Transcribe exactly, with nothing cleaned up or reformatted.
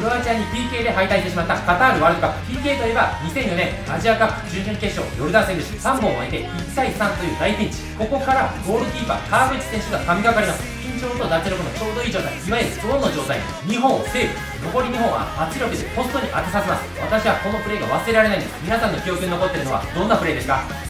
ロアチアに ピーケー で敗退してしまったカタールワールドカップ。 ピーケー といえばにせんよねんアジアカップ準々決勝ヨルダン戦です。さんぼんを終えていちたいさんという大ピンチ。ここからゴールキーパー川口選手が神がかります。緊張と脱力のちょうどいい状態、いわゆるゾーンの状態にほんをセーブ。残りにほんは圧力でポストに当てさせます。私はこのプレーが忘れられないんです。皆さんの記憶に残っているのはどんなプレーですか？